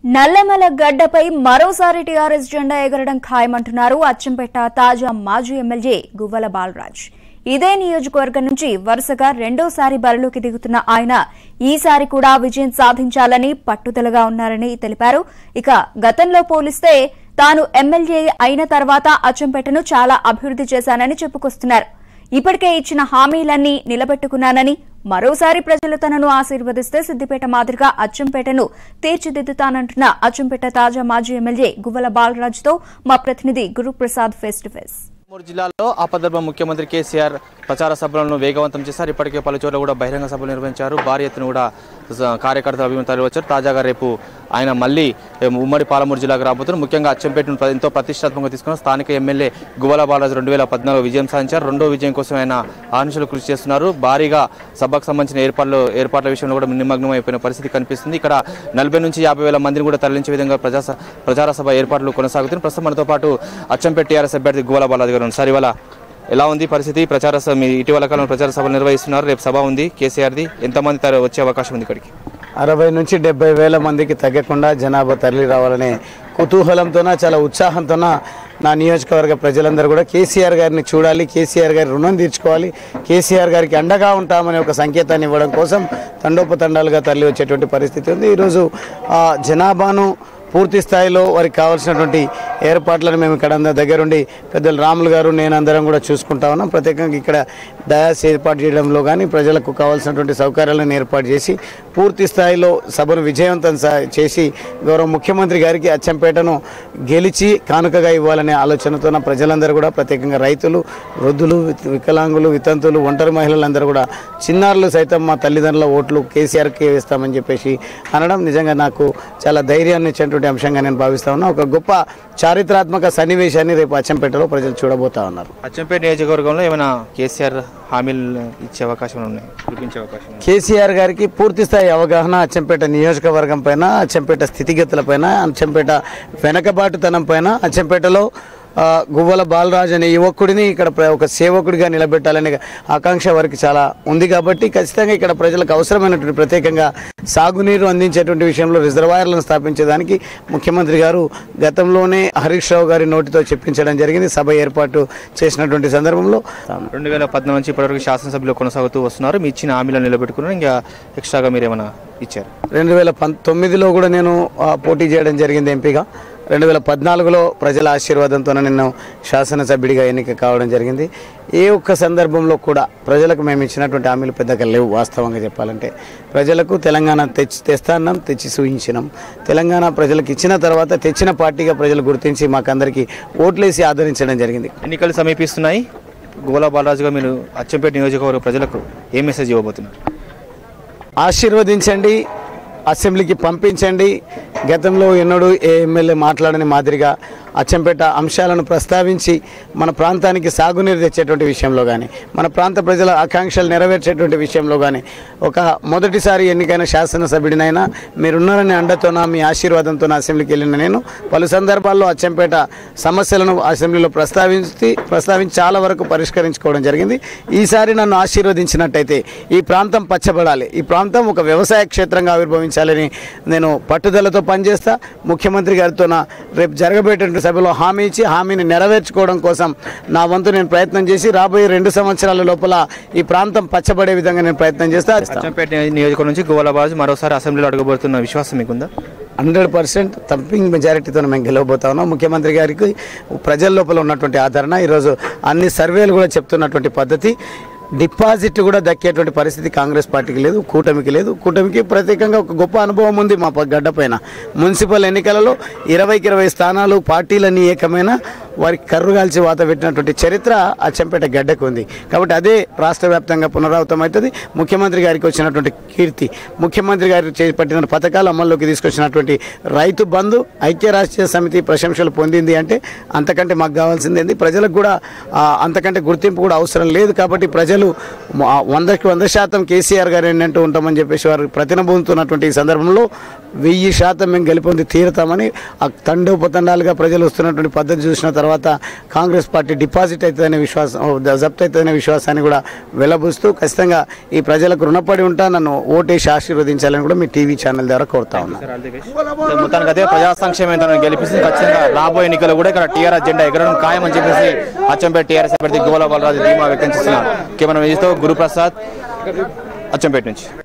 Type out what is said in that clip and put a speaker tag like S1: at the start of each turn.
S1: నల్లమల గడ్డపై మరోసారి టీఆర్ఎస్ జెండా ఎగరడం ఖాయమంటున్నారు అచ్చంపేట తాజా మాజీ ఎమ్మెల్యే గువ్వల బాలరాజు. ఇదే నియోజకవర్గం నుంచి వరుసగా రెండోసారి బరిలోకి దిగుతున్న ఆయన ఈసారి కూడా విజయం సాధించాలని పట్టుదలగా ఉన్నారని తెలిపారు. ఇక గతంలో పోలిస్తే తాను ఎమ్మెల్యే అయిన తర్వాత అచ్చంపేటను చాలా అభివృద్ధి చేశానని చెప్పుకొస్తున్నారు. ఇప్పటికే ఇచ్చిన హామీలన్నీ నిలబెట్టుకున్నానని, మరోసారి ప్రజలు తనను ఆశీర్వదిస్తే సిద్దిపేట మాదిరిగా అచ్చంపేటను తీర్చిదిద్దుతానంటున్న అచ్చంపేట తాజా మాజీ ఎమ్మెల్యే గువ్వల బాలరాజుతో మా ప్రతినిధి గురుప్రసాద్ ఫేస్ టు ఫేస్.
S2: జిల్లాలో ఆపద్ధర్మ ముఖ్యమంత్రి కేసీఆర్ ప్రచార సభలను వేగవంతం చేశారు. ఇప్పటికే పలు చోట్ల కూడా బహిరంగ సభలు నిర్వహించారు. భారీ ఎత్తున కూడా కార్యకర్తలు అభిమంతాలు వచ్చారు. తాజాగా రేపు ఆయన మళ్ళీ ఉమ్మడి పాలమూరు జిల్లాకు రాబోతున్నారు. ముఖ్యంగా అచ్చంపేటను ఎంతో ప్రతిష్టాత్మకంగా తీసుకున్న స్థానిక ఎమ్మెల్యే గువ్వల బాలరాజు 2014 విజయం సాధించారు. రెండో విజయం కోసం ఆయన ఆంక్షలు కృషి చేస్తున్నారు. భారీగా సభకు సంబంధించిన ఏర్పాట్ల విషయంలో కూడా నిమగ్నం అయిపోయిన పరిస్థితి కనిపిస్తుంది. ఇక్కడ 40 నుంచి 50,000 మందిని కూడా తరలించే విధంగా ప్రచార సభ ఏర్పాట్లు కొనసాగుతున్నాయి. ప్రస్తుతం మనతో పాటు అచ్చంపేట టీఆర్ఎస్ అభ్యర్థి గువ్వల బాలరాజు గారు సార్, ఇవాళ ఎలా ఉంది పరిస్థితి? ప్రచార ఇటీవల కాలంలో ప్రచార సభలు నిర్వహిస్తున్నారు. రేపు సభ ఉంది కేసీఆర్ది. ఎంతమంది వచ్చే అవకాశం ఉంది? ఇక్కడికి
S3: 60 నుంచి 70,000 మందికి తగ్గకుండా జనాభా తరలి రావాలనే కుతూహలంతోన, చాలా ఉత్సాహంతోన నా నియోజకవర్గ ప్రజలందరూ కూడా కేసీఆర్ గారిని చూడాలి, కేసీఆర్ గారి రుణం తీర్చుకోవాలి, కేసీఆర్ గారికి అండగా ఉంటామనే ఒక సంకేతాన్ని ఇవ్వడం కోసం తండోపతండాలుగా తరలి వచ్చేటువంటి పరిస్థితి ఉంది. ఈరోజు జనాభాను పూర్తి స్థాయిలో వారికి కావాల్సినటువంటి ఏర్పాట్లను మేము ఇక్కడ దగ్గరుండి పెద్దలు రాములు గారు నేను అందరం కూడా చూసుకుంటా ఉన్నాం. ప్రత్యేకంగా ఇక్కడ డయాస్ ఏర్పాటు చేయడంలో కానీ ప్రజలకు కావాల్సినటువంటి సౌకర్యాలను ఏర్పాటు చేసి పూర్తి స్థాయిలో సభను విజయవంతం చేసి గౌరవ ముఖ్యమంత్రి గారికి అచ్చంపేటను గెలిచి కానుకగా ఇవ్వాలనే ఆలోచనతో ప్రజలందరూ కూడా, ప్రత్యేకంగా రైతులు, వృద్ధులు, వికలాంగులు, వితంతులు, ఒంటరి మహిళలందరూ కూడా, చిన్నారులు సైతం మా తల్లిదండ్రుల ఓట్లు కేసీఆర్కే వేస్తామని చెప్పేసి అనడం నిజంగా నాకు చాలా ధైర్యాన్ని ఇచ్చేటువంటి అంశంగా నేను భావిస్తా ఉన్నా. ఒక గొప్ప చారిత్రాత్మక సన్నివేశాన్ని రేపు అచ్చంపేటలో ప్రజలు చూడబోతా ఉన్నారు.
S2: అచ్చంపేట నియోజకవర్గంలో ఏమైనా కేసీఆర్ హామీలు ఇచ్చే అవకాశం ఉన్నాయి, చూపించే అవకాశం?
S3: కేసీఆర్ గారికి పూర్తి స్థాయి అవగాహన అచ్చంపేట నియోజకవర్గం పైన, అచ్చంపేట స్థితిగతుల పైన, అచ్చంపేట వెనకబాటుతనం పైన, అచ్చంపేటలో గువ్వల బాలరాజు అనే యువకుడిని ఇక్కడ ఒక సేవకుడిగా నిలబెట్టాలనే ఆకాంక్ష వారికి చాలా ఉంది. కాబట్టి ఖచ్చితంగా ఇక్కడ ప్రజలకు అవసరమైనటువంటి, ప్రత్యేకంగా సాగునీరు అందించేటువంటి విషయంలో రిజర్వాయర్లను స్థాపించేదానికి ముఖ్యమంత్రి గారు గతంలోనే హరీష్ రావు గారి నోటితో చెప్పించడం జరిగింది. సభ ఏర్పాటు చేసినటువంటి సందర్భంలో
S2: 2014 నుంచి ఇప్పటివరకు శాసనసభలో కొనసాగుతూ వస్తున్నారు. మీ ఇచ్చిన హామీలను నిలబెట్టుకున్నారు. ఇంకా ఎక్స్ట్రాగా మీరు ఏమైనా ఇచ్చారు?
S3: 2019లో కూడా నేను పోటీ చేయడం జరిగింది ఎంపీగా. 2014లో ప్రజల ఆశీర్వాదంతో నేను శాసనసభ్యుడిగా ఎన్నిక కావడం జరిగింది. ఏ ఒక్క సందర్భంలో కూడా ప్రజలకు మేము ఇచ్చినటువంటి హామీలు పెద్దగా లేవు. వాస్తవంగా చెప్పాలంటే ప్రజలకు తెలంగాణ తెస్తాన్నాం, తెచ్చి చూయించినాం. తెలంగాణ ప్రజలకు ఇచ్చిన తర్వాత తెచ్చిన పార్టీగా ప్రజలు గుర్తించి మాకందరికీ ఓట్లేసి ఆదరించడం జరిగింది.
S2: ఎన్నికలు సమీపిస్తున్నాయి. గువ్వల బాలరాజుగా మీరు అచ్చంపేట నియోజకవర్గ ప్రజలకు ఏ మెసేజ్ ఇవ్వబోతున్నారు?
S3: ఆశీర్వదించండి, అసెంబ్లీకి పంపించండి. గతంలో ఎన్నడూ ఏ ఎమ్మెల్యే మాట్లాడని మాదిరిగా అచ్చంపేట అంశాలను ప్రస్తావించి మన ప్రాంతానికి సాగునీరు తెచ్చేటువంటి విషయంలో కానీ, మన ప్రాంత ప్రజల ఆకాంక్షలు నెరవేర్చేటువంటి విషయంలో కానీ, ఒక మొదటిసారి ఎన్నికైన శాసనసభ్యుడినైనా మీరున్నారని అండతోన, మీ ఆశీర్వాదంతో అసెంబ్లీకి వెళ్ళిన నేను పలు సందర్భాల్లో అచ్చంపేట సమస్యలను అసెంబ్లీలో ప్రస్తావించి చాలా వరకు పరిష్కరించుకోవడం జరిగింది. ఈసారి నన్ను ఆశీర్వదించినట్టయితే ఈ ప్రాంతం పచ్చబడాలి, ఈ ప్రాంతం ఒక వ్యవసాయ క్షేత్రంగా ఆవిర్భవించాలని నేను పట్టుదలతో పనిచేస్తా. ముఖ్యమంత్రి గారితో రేపు జరగబోయేటువంటి సభలో హామీ ఇచ్చి హామీని నెరవేర్చుకోవడం కోసం నా వంతు నేను ప్రయత్నం చేసి రాబోయే 2 సంవత్సరాల లోపల ఈ ప్రాంతం పచ్చబడే విధంగా నేను ప్రయత్నం చేస్తా.
S2: అచ్చంపేట నియోజకవర్గం నుంచి గువ్వల బాలరాజు మరోసారి అసెంబ్లీలో అడగబోతున్న విశ్వాసం మీకుందా?
S3: 100% థంపింగ్ మెజారిటీతో మేము గెలవబోతా ఉన్నాం. ముఖ్యమంత్రి గారికి ప్రజల లోపల ఉన్నటువంటి ఆదరణ, ఈరోజు అన్ని సర్వేలు కూడా చెప్తున్నటువంటి పద్ధతి, డిపాజిట్ కూడా దక్కేటువంటి పరిస్థితి కాంగ్రెస్ పార్టీకి లేదు, కూటమికి లేదు. కూటమికి ప్రత్యేకంగా ఒక గొప్ప అనుభవం ఉంది మా గడ్డ పైన. మున్సిపల్ ఎన్నికలలో 20కి 20 స్థానాలు పార్టీలన్నీ ఏకమైన వారికి కర్రుగాల్చి వాత పెట్టినటువంటి చరిత్ర అచ్చంపేట గడ్డకు ఉంది. కాబట్టి అదే రాష్ట్ర వ్యాప్తంగా పునరావృతం అవుతుంది. ముఖ్యమంత్రి గారికి వచ్చినటువంటి కీర్తి, ముఖ్యమంత్రి గారికి చేపట్టిన పథకాలు అమల్లోకి తీసుకొచ్చినటువంటి రైతు బంధు, ఐక్యరాష్ట్రీయ సమితి ప్రశంసలు పొందింది అంటే అంతకంటే మాకు కావాల్సింది ఏంది? ప్రజలకు కూడా అంతకంటే గుర్తింపు కూడా అవసరం లేదు. కాబట్టి ప్రజలు 100కి 100% కేసీఆర్ గారు ఏంటంటూ ఉంటామని చెప్పేసి వారు ప్రతినబోతున్నటువంటి ఈ సందర్భంలో 1000% మేము గెలుపొంది తీరుతామని తండోపతండాలుగా ప్రజలు వస్తున్నటువంటి పద్ధతి చూసిన తర్వాత తర్వాత కాంగ్రెస్ పార్టీ డిపాజిట్ అవుతుందనే జప్తు అవుతుందనే విశ్వాసాన్ని కూడా వెలబుస్తూ ఖచ్చితంగా ఈ ప్రజలకు రుణపడి ఉంటా, నన్ను ఓటేసి ఆశీర్వదించాలని కూడా మీ టీవీ ఛానల్ ద్వారా కోరుతా ఉన్నాను.
S2: మొత్తానికి అదే ప్రజా సంక్షేమం గెలిపిస్తుంది. ఖచ్చితంగా రాబోయే ఎన్నికలు కూడా ఇక్కడ టీఆర్ఎస్ జెండా ఎగరడం ఖాయమని చెప్పేసి అచ్చంపేట టీఆర్ఎస్ అభ్యర్థి గువ్వల బాలరాజు ధీమా వ్యక్తం చేస్తున్నారు. కెమెరా గురుప్రసాద్ అచ్చంపేట నుంచి.